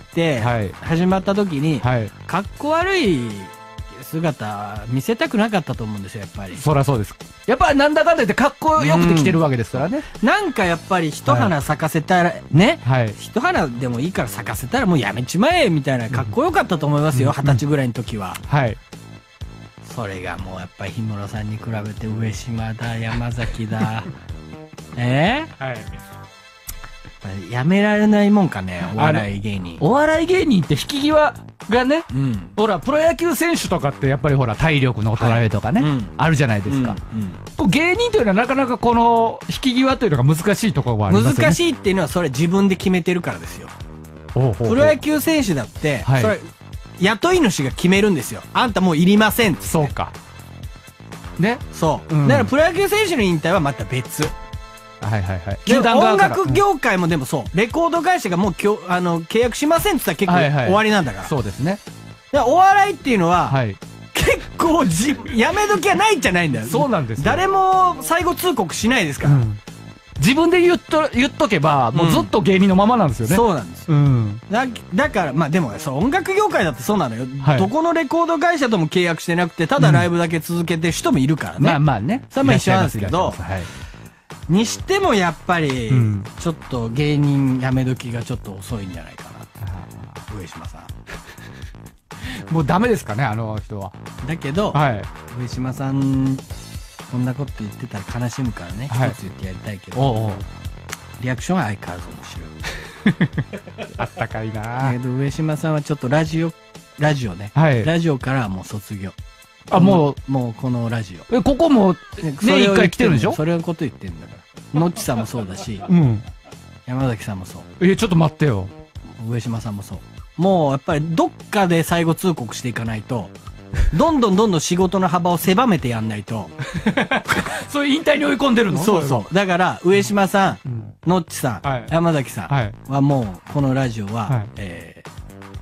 始まった時に、かっこ悪い姿見せたくなかったと思うんですよ、やっぱり。 そりゃそうです。やっぱりなんだかんだ言ってかっこよくてきてるわけですからね。 なんかやっぱり一花咲かせたら、ね、一花でもいいから咲かせたらもうやめちまえみたいな、かっこよかったと思いますよ、二十歳ぐらいの時は。はい。それがもうやっぱり氷室さんに比べて上島だ、山崎だ。えー、はい。やめられないもんかね、お笑い芸人。 お笑い芸人って引き際がね、うん、ほら、プロ野球選手とかってやっぱりほら、体力の衰えとかね、はい、あるじゃないですか。うんうん、芸人というのはなかなかこの引き際というのが難しいところがありますよね。 難しいっていうのはそれ自分で決めてるからですよ。プロ野球選手だって、はい、それ、雇い主が決めるんですよ。あんたもういりませんって。 そうか。ね。 そう。うん、だからプロ野球選手の引退はまた別。 はいはいはい。 球団側から音楽業界もでもそう、レコード会社がもうきょあの契約しませんって言ったら結構終わりなんだから。 そうですね。 お笑いっていうのは、はい、結構じやめ時はないんじゃないんだよ。 そうなんですよ。 誰も最後通告しないですから。うん、 自分で言っと言っとけば、もうずっと芸人のままなんですよね。 うん、そうなんです。うん、だだからまあでもそう音楽業界だってそうなのよ。はい、どこのレコード会社とも契約してなくてただライブだけ続けてる人もいるからね。うん、まあまあね。それも一緒なんですけど。にしてもやっぱり、ちょっと芸人やめ時がちょっと遅いんじゃないかな。上島さん。もうダメですかね、あの人は。 だけど、はい、上島さん、こんなこと言ってたら悲しむからね、はい、一つ言ってやりたいけど、おうおうリアクションは相変わらず面白い。 あったかいな。 だけど上島さんはちょっとラジオ、ラジオね。はい、ラジオからはもう卒業。 あ、もう、 もうこのラジオ。 え、ここも、ね、一回来てるでしょ？ それのこと言ってんだから。のっちさんもそうだし、うん。山崎さんもそう。 え、ちょっと待ってよ。 上島さんもそう。もう、やっぱりどっかで最後通告していかないと、どんどんどんどん仕事の幅を狭めてやんないと。 そういう引退に追い込んでるの？ そうそう。だから、上島さん、のっちさん、山崎さんはもう、このラジオは、えー、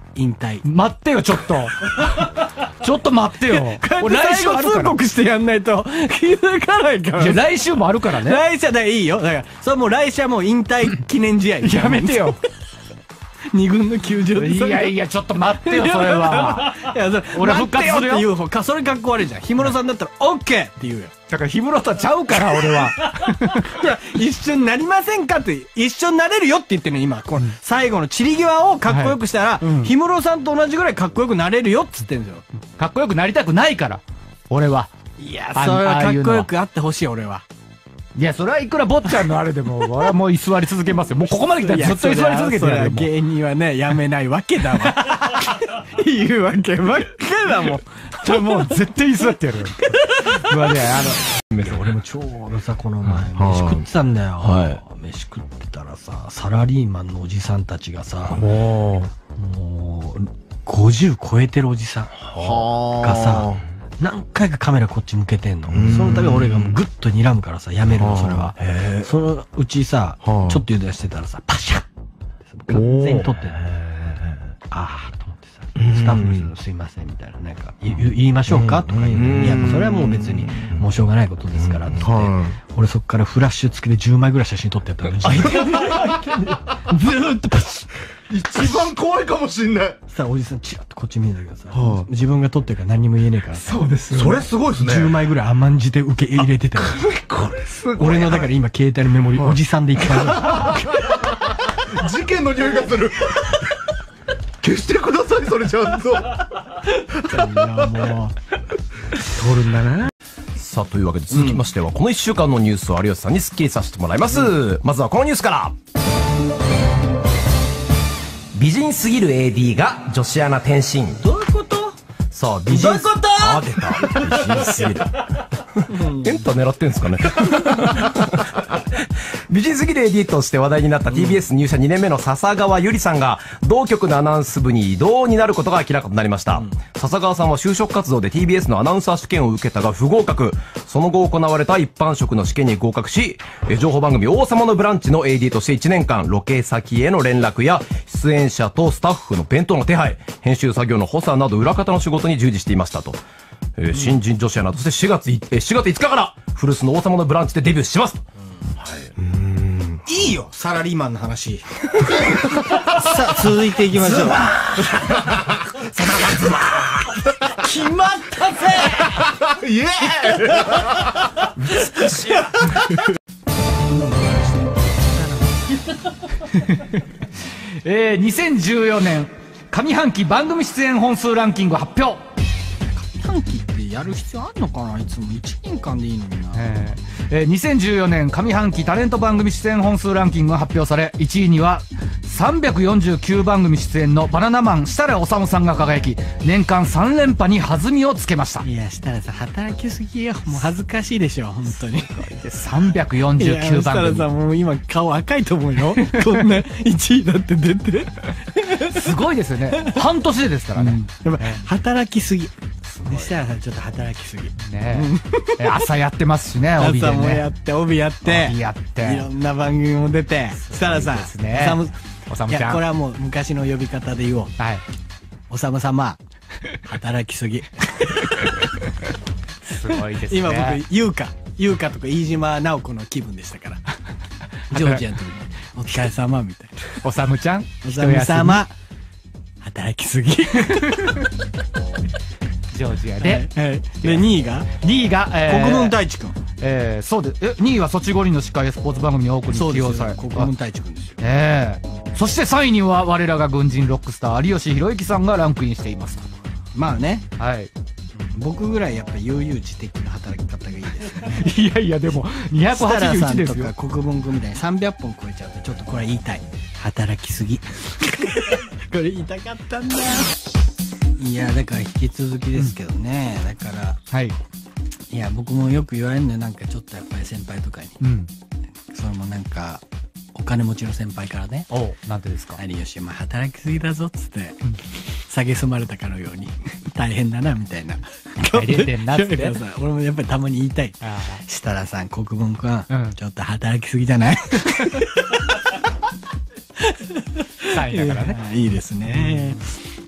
引退。 待ってよ、ちょっと。ちょっと待ってよ。 俺来週通告してやんないと気づかないから。 いや、来週もあるからね。 来週はだからいいよ。だから、それもう来週はもう引退記念試合。 やめてよ。 二軍の球場で。 いやいや、ちょっと待ってよ、それは。いや、俺は復活するよ。 って言うか、それかっこ悪いじゃん。氷室さんだったら、オッケーって言うよ。 だから氷室とはちゃうから、俺は。 いや、一緒になりませんかって、一緒になれるよって言ってるの、今。この最後の散り際をかっこよくしたら、氷室さんと同じぐらいかっこよくなれるよって言ってるんですよ。 かっこよくなりたくないから、俺は。 いや、それはかっこよくあってほしい、俺は。 いや、それはいくら坊ちゃんのあれでも、俺はもう居座り続けますよ。もうここまで来たらずっと居座り続けてやるよ。 芸人はね、やめないわけだわ。言うわけばっかだもん。 じゃあもう絶対居座ってやるよ。まあね、あの、俺もちょうどさ、この前、飯食ってたんだよ。はい。飯食ってたらさ、サラリーマンのおじさんたちがさ、もう、ごじゅう超えてるおじさんがさ、何回かカメラこっち向けてんの。その度俺がもうグッと睨むからさ、やめるの、それは。そのうちさ、ちょっと油断してたらさ、パシャッ完全に撮ってる。ああ、と思ってさ、スタッフの人のすいませんみたいな、なんか、言いましょうかとか言う。いや、それはもう別に、もうしょうがないことですから、って。俺そっからフラッシュ付きでじゅうまいぐらい写真撮ってやったの。ずーっとパシッ一番怖いかもしんない。 さあ、おじさんチラッとこっち見えたけどさ、自分が撮ってるから何も言えねえからさ。 そうですよ。それすごいですね。 じゅうまいぐらい甘んじて受け入れてたよ。 これすごい。 俺のだから今携帯のメモリ、おじさんでいっぱいある。事件の匂いがする。消してください、それちゃんと。いや、 もう、撮るんだな。 さあ、というわけで続きましては、このいっしゅうかんのニュースを有吉さんにスッキリさせてもらいます。まずはこのニュースから。美人すぎる エーディー が女子アナ転身。 どういうこと？ さあ、美人。 どういうこと？ あ、出た。美人すぎる。エンタ狙ってんすかね。美人すぎる エーディー として話題になった ティービーエス 入社にねんめの笹川ゆりさんが同局のアナウンス部に異動になることが明らかとなりました、うん、笹川さんは就職活動で ティービーエス のアナウンサー試験を受けたが不合格。その後行われた一般職の試験に合格し、情報番組王様のブランチの エーディー としていちねんかんロケ先への連絡や出演者とスタッフの弁当の手配、編集作業の補佐など裏方の仕事に従事していましたと。えー、新人女子アナとしてしがついちがついつかから古巣の王様のブランチでデビューしますと。 はい、うーん、いいよサラリーマンの話。さあ続いていきましょう。決まったぜ。イエーイ。美しい。 えー、にせんじゅうよねん上半期番組出演本数ランキング発表。 上半期ってやる必要あんのかな。いつもいちねんかんでいいのにな。 えーえー、にせんじゅうよねん上半期タレント番組出演本数ランキングが発表され、いちいにはさんびゃくよんじゅうきゅうばん組出演のバナナマン設楽統さんが輝き、年間さんれんぱに弾みをつけました。 いや、設楽さん働きすぎよ。もう恥ずかしいでしょ本当に。 さんびゃくよんじゅうきゅうばん組。 設楽さんもう今顔赤いと思うよ。こんないちいだって出て。 すごいですよね。半年でですからね。 うん、やっぱ働きすぎ。設楽さんちょっと働きすぎ。 ねえ。朝やってますしね、帯でね。 朝もやって、帯やって。 帯やって。 いろんな番組も出て。設楽さん。 ですね。おさむちゃん。 いや、これはもう昔の呼び方で言おう。はい。おさむ様。働きすぎ。 すごいですね。 今僕、優香。優香とか飯島直子の気分でしたから。ジョージアの時に。お疲れ様みたいな。 おさむちゃん。 おさむ様。働きすぎ。 ジョージアで。 で、にいが ? にいが、 国分太一くん。 えー、そうで、え、にいはソチ五輪の司会やスポーツ番組に多くに起用され。 国分太一くんですよ。 ええ。そしてさんいには我らが軍人ロックスター有吉弘行さんがランクインしていますと。 まあね。 はい。 僕ぐらいやっぱ悠々自適な働き方がいいですよね。いやいや、でも、にひゃくはちじゅういちですよ。 設楽さんとか国分君みたいにさんびゃっぽん超えちゃうと、ちょっとこれは言いたい。働きすぎ。これ言いたかったんだよ。いや、だから引き続きですけどね。うん、だから、はい。いや、僕もよく言われるのよ。なんかちょっとやっぱり先輩とかに。うん。それもなんか、お金持ちの先輩からね。 おう、なんてですか。 有吉、まあ働きすぎだぞっつって、うん、下げすまれたかのように、大変だな、みたいな。 入れてんなって。 俺もやっぱりたまに言いたい。設楽さん、国分くん、うん、ちょっと働きすぎじゃない？ さんいだからね。 いいですね。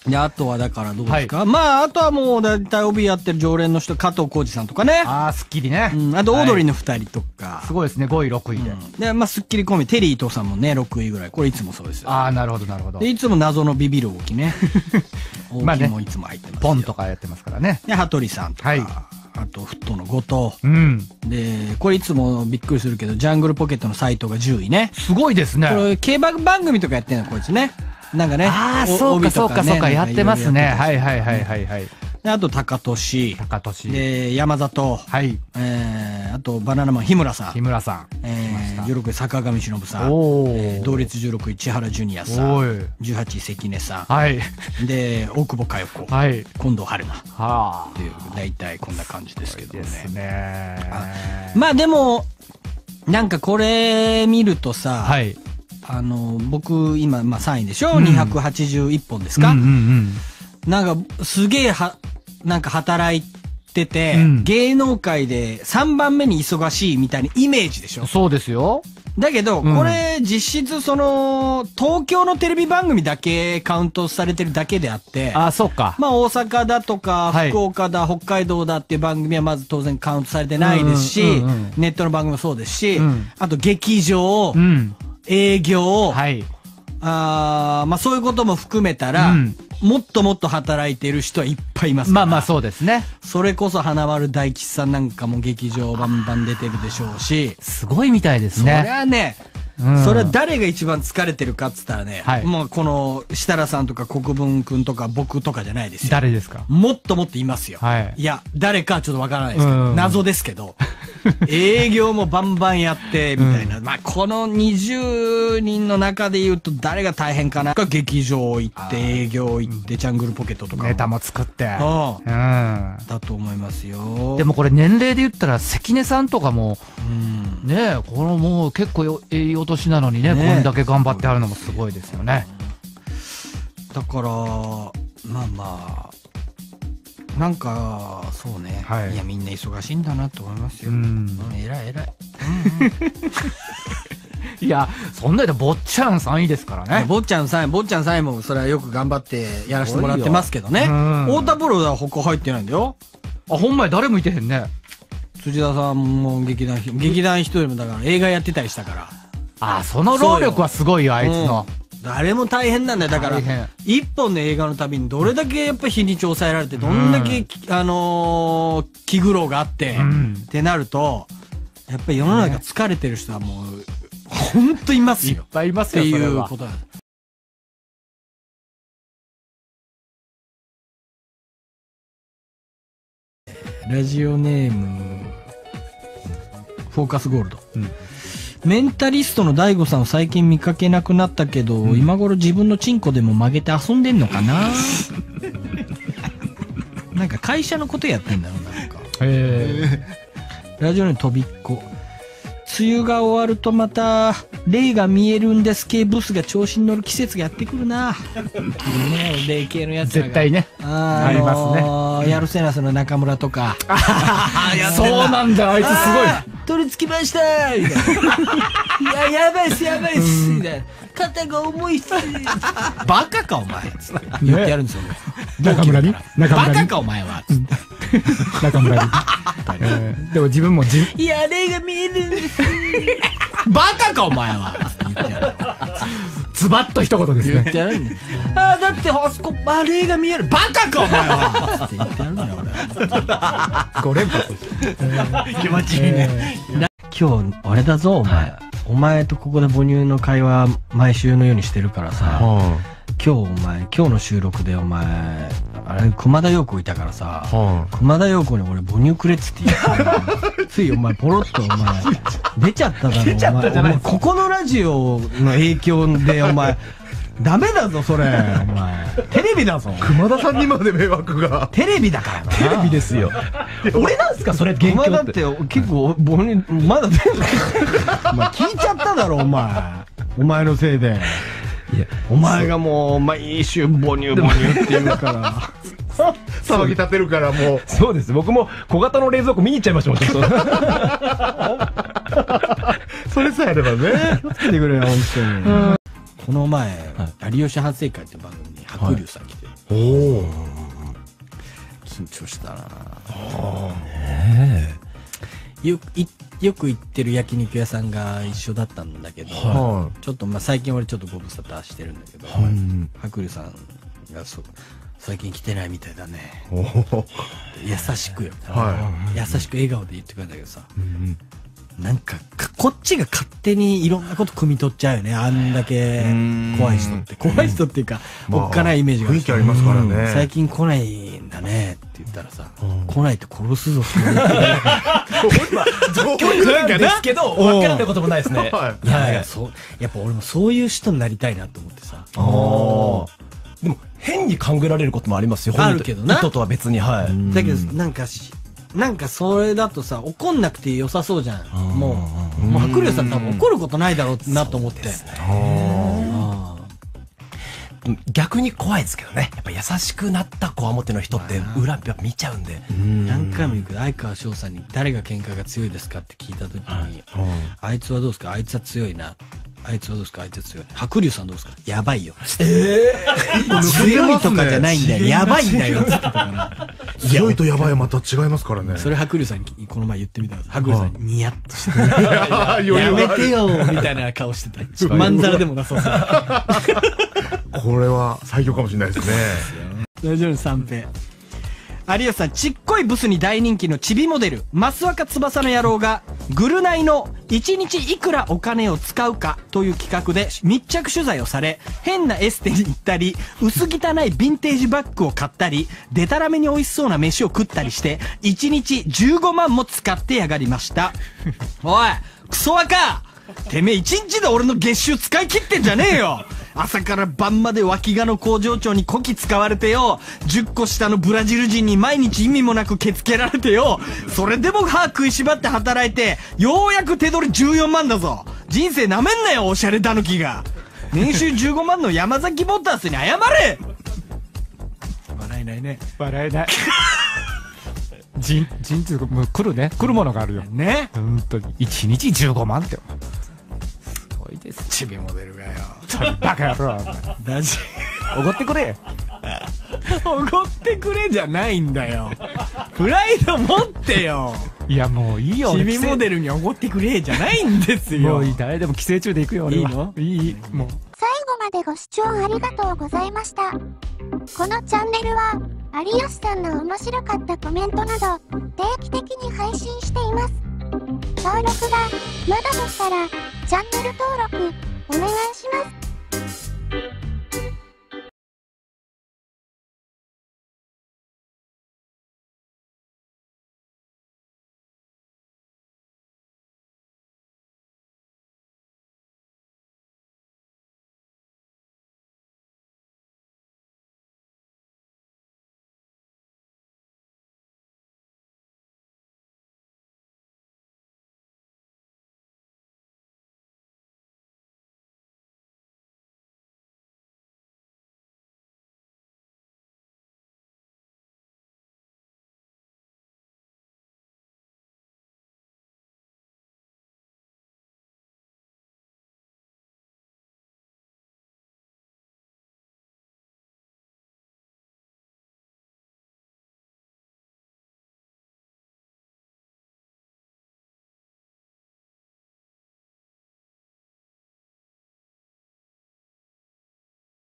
で、あとはだからどうですか、はい、まあ、あとはもうだいたい帯やってる常連の人、加藤浩次さんとかね。 ああ、スッキリね。 うん、あと、オードリーの二人とか、 はい。すごいですね、ごい、ろくいで。うん、 で、まあ、スッキリコンビ、テリー伊藤さんもね、ろくいぐらい。これいつもそうですよ。 ああ、なるほど、なるほど。 で、いつも謎のビビる動きね。大きもいつも入ってます。 ポンとかやってますからね。 で、羽鳥さんとか。はい。あと、フットの後藤。 うん。 で、これいつもびっくりするけど、ジャングルポケットの斎藤がじゅういね。 すごいですね。 これ、競馬番組とかやってんの、こいつね。なんかね。 ああ、そうか、そうか、そうか、やってますね。はいはいはいはいはい。 で、あと、高俊。 高俊。 で、山里。 はい。 えー、あと、バナナマン、日村さん。 日村さん。 えー、じゅうろくい、坂上忍さん。おー。同率じゅうろくい、千原ジュニアさん。おい。じゅうはちい、関根さん。 はい。 で、大久保佳代子。はい。近藤春菜。はあ。っていう、大体こんな感じですけどね。 ですね。 まあでも、なんかこれ見るとさ、 はい。 あの、僕、今、まあさんいでしょ、うん、にひゃくはちじゅういっぽんですか、うんうんうん、なんか、すげえは、なんか働いてて、うん、芸能界でさんばんめに忙しいみたいなイメージでしょ。 そうですよ。 だけど、うん、これ、実質その、東京のテレビ番組だけカウントされてるだけであって、 あ、そうか。 まあ大阪だとか、福岡だ、はい、北海道だっていう番組はまず当然カウントされてないですし、うんうんうん、ネットの番組もそうですし、うん、あと劇場、うん営業、はい、あまあそういうことも含めたら、うん、もっともっと働いてる人はいっぱいいますから。 まあまあそうですね。 それこそ花丸大吉さんなんかも劇場バンバン出てるでしょうし。 すごいみたいですね。 それはね、うん、それは誰が一番疲れてるかっつったらね、はい、もうこの設楽さんとか国分くんとか僕とかじゃないですよ。 誰ですか？ もっともっといますよ。はい、いや、誰かはちょっとわからないですけど、うん、謎ですけど。営業もバンバンやって、みたいな。うん、まあ、このにじゅうにんの中で言うと誰が大変かな。劇場行って、営業行って、ジャングルポケットとか。 ネタも作って。うん。 だと思いますよ。 でもこれ年齢で言ったら関根さんとかも、うん、ねえ、このもう結構いいお年なのにね、ねこんだけ頑張ってあるのもすごいですよね。 だから、まあまあ、なんか、そうね、はい。いや、みんな忙しいんだなと思いますよ。うん。偉い偉い。うんうん、 いや、そんなで坊ちゃんさんいですからね。 坊ちゃんさんい、坊ちゃんさんいもそれはよく頑張ってやらせてもらってますけどね。太田プロは他入ってないんだよ。 あ、ほんまに誰もいてへんね。 辻田さんも劇団、劇団一人もだから映画やってたりしたから。 あ、その労力はすごいよ、あいつの。 誰も大変なんだよ。だから、一本の映画のたびにどれだけやっぱり日にち抑えられて、どんだけ、うん、あのー、気苦労があって、うん、ってなると、やっぱり世の中疲れてる人はもう、ほんといますよ。 いっぱいいますよ、 っていうことだ。ラジオネーム、フォーカスゴールド。うんメンタリストの大悟さんを最近見かけなくなったけど、うん、今頃自分のチンコでも曲げて遊んでんのかななんか会社のことやってんだろうな、なんか。へー。ラジオネーム飛びっこ。梅雨が終わるとまた、霊が見えるんです系ブスが調子に乗る季節がやってくるな。ね、霊系のやつが。 絶対ね。 あ, ありますね。やるせなすの中村とか。 そうなんだ、あいつすごい。 取り付きましたみたいな。いや、やばいっす、やばいっす、みたいな。肩が重いっす。バカか、お前。言ってやるんですよ、 中村にバカか、お前は。 中村に。でも自分もじいや、霊が見えるんです。バカか、お前は。 ズバッと一言ですね。 言ってやるんだよ。ああ、だってあそこ、あ、霊が見える。バカか、お前は。って言ってやるんだよ、俺。 ご連発。 気持ちいいね。今日、あれだぞ、お前。お前とここで母乳の会話、毎週のようにしてるからさ。今日お前、今日の収録でお前、あれ、熊田陽子いたからさ、はあ、熊田陽子に俺母乳くれっつって言ってついお前ポロッとお前、出ちゃっただろ、 出ちゃったじゃないですか。 ここのラジオの影響でお前、ダメだぞ、それ。お前。テレビだぞ。 熊田さんにまで迷惑が。 テレビだからな。 テレビですよ。俺なんすか、それ、 原稿って。熊田って結構、母乳、まだ出る。お前聞いちゃっただろ、お前。お前のせいで。いや、お前がもう、毎週母乳母乳って言うから。 騒ぎ立てるからもう。 そうです。僕も小型の冷蔵庫見に行っちゃいましたもん、ちょっと。 それさえあればね。 気をつけてくれよ、本当に。この前、有吉反省会って番組に白龍さん来て。 おお。 緊張したな。ねえ。よいよく行ってる焼肉屋さんが一緒だったんだけど、はい、ちょっとまあ最近俺ちょっとご無沙汰してるんだけど、はい、白龍さんがそう最近来てないみたいだね。優しくよ、はい、優しく笑顔で言ってくれたけどさ、うん、なんかこっちが勝手にいろんなこと汲み取っちゃうよね。あんだけ怖い人って怖い人っていうか、おっかないイメージが、 雰囲気ありますからね。 最近来ないんだねって言ったらさ、来ないと殺すぞって言って教育なんですけど分からないこともないですね。 いやいや、そうやっぱ俺もそういう人になりたいなと思ってさ。 でも変に勘ぐられることもありますよ。 あるけどな。 意図とは別に。はい。 だけどなんかなんかそれだとさ、怒んなくて良さそうじゃん。もうもう白龍さん多分怒ることないだろうなと思って。 逆に怖いですけどね。やっぱ優しくなったこわもての人って裏やっぱ見ちゃうんで。 何回も言うけど相川翔さんに誰が喧嘩が強いですかって聞いた時に、あいつはどうですか、あいつは強いな、あいつはどうですか、あいつは強い。白龍さんどうですか、やばいよ。えー、強いとかじゃないんだよ、やばいんだよって言ってたから。 強いとやばいはまた違いますからね。 それ白龍さんにこの前言ってみたら、白龍さんにニヤッとして、やめてよみたいな顔してた。まんざらでもなそうさ。 これは最強かもしれないですね。 大丈夫、三平。有吉さん、ちっこいブスに大人気のチビモデル、増若翼の野郎が、グルナイのいちにちいくらお金を使うかという企画で密着取材をされ、変なエステに行ったり、薄汚いヴィンテージバッグを買ったり、デタラメに美味しそうな飯を食ったりして、いちにちじゅうごまんも使ってやがりました。おい、クソ若！てめえいちにちで俺の月収使い切ってんじゃねえよ！朝から晩まで脇がの工場長にこき使われてよ、じゅっこ下のブラジル人に毎日意味もなくケツけられてよ、それでも歯食いしばって働いて、ようやく手取りじゅうよんまんだぞ。人生なめんなよ、おしゃれたぬきが。年収じゅうごまんの山崎モータースに謝れ。笑えないね。 笑えない。人、人っていうか、もう来るね。来るものがあるよ。 ね。 本当に。いちにちじゅうごまんって。 いいです。チビモデルがよ。 バカ野郎。 だし。 おごってくれ。 おごってくれじゃないんだよ。プライド持ってよ。 いやもういいよ。 チビモデルにおごってくれじゃないんですよ。 もういい、誰でも寄生虫で行くよ。俺は。 いいの？ いい、もう。 最後までご視聴ありがとうございました。このチャンネルは有吉さんの面白かったコメントなど定期的に配信しています。登録がまだでしたらチャンネル登録お願いします。